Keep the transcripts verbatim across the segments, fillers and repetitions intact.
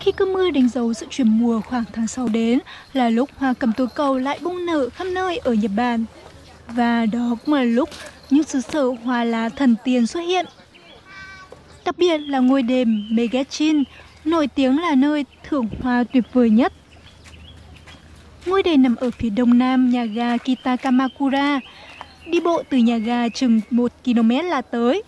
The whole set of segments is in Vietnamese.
Khi cơn mưa đánh dấu sự chuyển mùa khoảng tháng sáu đến là lúc hoa cẩm tố cầu lại bung nở khắp nơi ở Nhật Bản. Và đó cũng là lúc những xứ sở hoa lá thần tiên xuất hiện. Đặc biệt là ngôi đền Megachin, nổi tiếng là nơi thưởng hoa tuyệt vời nhất. Ngôi đền nằm ở phía đông nam nhà ga Kitakamakura. Đi bộ từ nhà ga chừng một ki lô mét là tới.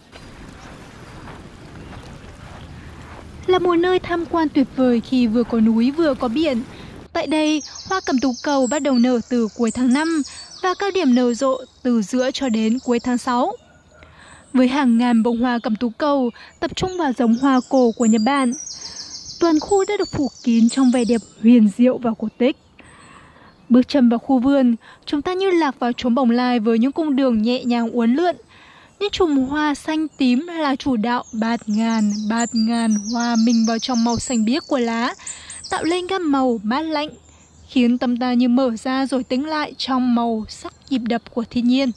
Là một nơi tham quan tuyệt vời khi vừa có núi vừa có biển. Tại đây, hoa cẩm tú cầu bắt đầu nở từ cuối tháng năm và cao điểm nở rộ từ giữa cho đến cuối tháng sáu. Với hàng ngàn bông hoa cẩm tú cầu tập trung vào giống hoa cổ của Nhật Bản, toàn khu đã được phủ kín trong vẻ đẹp huyền diệu và cổ tích. Bước chân vào khu vườn, chúng ta như lạc vào chốn bồng lai với những cung đường nhẹ nhàng uốn lượn. Những chùm hoa xanh tím là chủ đạo bạt ngàn, bạt ngàn hòa mình vào trong màu xanh biếc của lá, tạo lên gam màu mát lạnh, khiến tâm ta như mở ra rồi tĩnh lại trong màu sắc nhịp đập của thiên nhiên.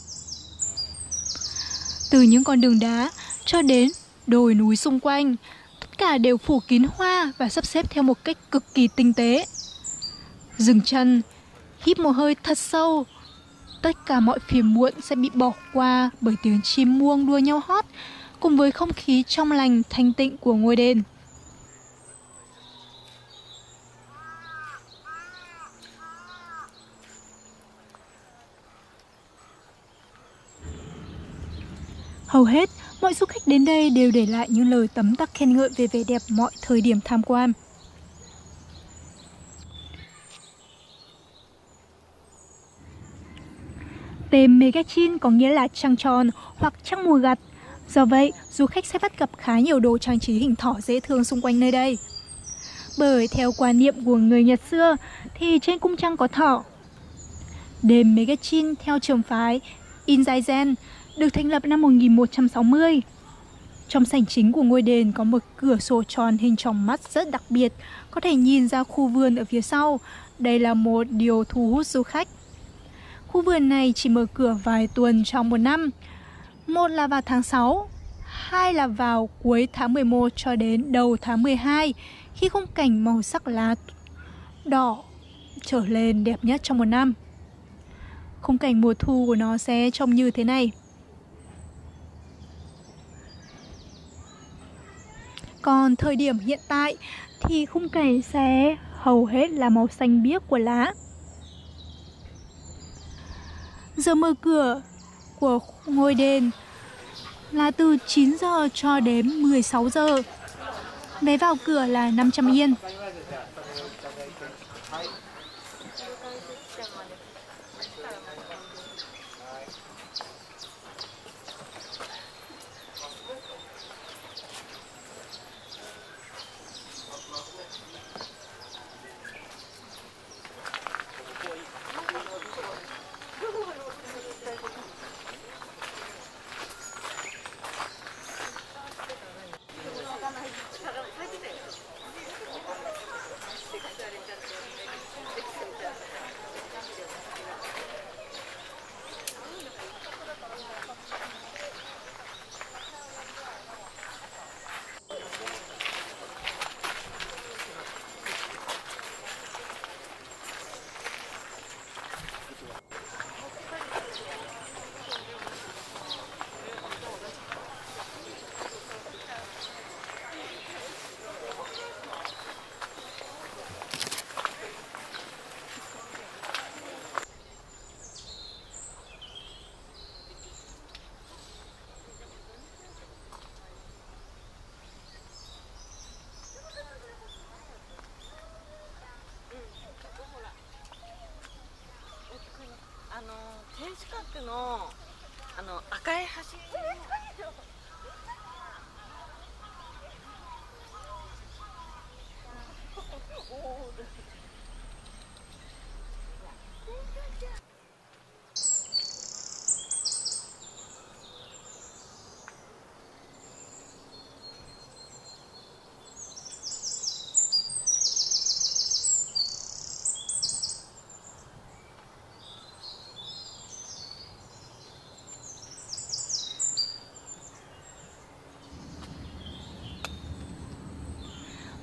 Từ những con đường đá cho đến đồi núi xung quanh, tất cả đều phủ kín hoa và sắp xếp theo một cách cực kỳ tinh tế. Dừng chân, hít một hơi thật sâu. Tất cả mọi phiền muộn sẽ bị bỏ qua bởi tiếng chim muông đua nhau hót, cùng với không khí trong lành thanh tịnh của ngôi đền. Hầu hết, mọi du khách đến đây đều để lại những lời tấm tắc khen ngợi về vẻ đẹp mọi thời điểm tham quan. Tên Megachin có nghĩa là trăng tròn hoặc trăng mùa gặt. Do vậy, du khách sẽ bắt gặp khá nhiều đồ trang trí hình thỏ dễ thương xung quanh nơi đây. Bởi theo quan niệm của người Nhật xưa thì trên cung trăng có thỏ. Đền Megachin theo trường phái Inzaizen được thành lập năm một nghìn một trăm sáu mươi. Trong sảnh chính của ngôi đền có một cửa sổ tròn hình tròng mắt rất đặc biệt, có thể nhìn ra khu vườn ở phía sau. Đây là một điều thu hút du khách. Khu vườn này chỉ mở cửa vài tuần trong một năm. Một là vào tháng sáu, hai là vào cuối tháng mười một cho đến đầu tháng mười hai, khi khung cảnh màu sắc lá đỏ trở lên đẹp nhất trong một năm. Khung cảnh mùa thu của nó sẽ trông như thế này. Còn thời điểm hiện tại thì khung cảnh sẽ hầu hết là màu xanh biếc của lá. Giờ mở cửa của ngôi đền là từ chín giờ cho đến mười sáu giờ. Vé vào cửa là năm trăm yên.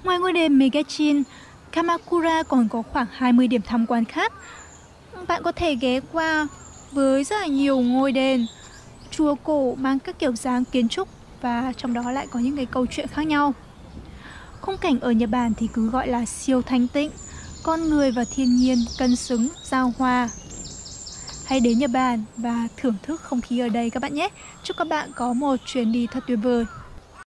Ngoài ngôi đền Megachin, Kamakura còn có khoảng hai mươi điểm tham quan khác. Bạn có thể ghé qua với rất là nhiều ngôi đền, chùa cổ mang các kiểu dáng kiến trúc và trong đó lại có những cái câu chuyện khác nhau. Khung cảnh ở Nhật Bản thì cứ gọi là siêu thanh tịnh, con người và thiên nhiên cân xứng, giao hòa. Hãy đến Nhật Bản và thưởng thức không khí ở đây các bạn nhé. Chúc các bạn có một chuyến đi thật tuyệt vời.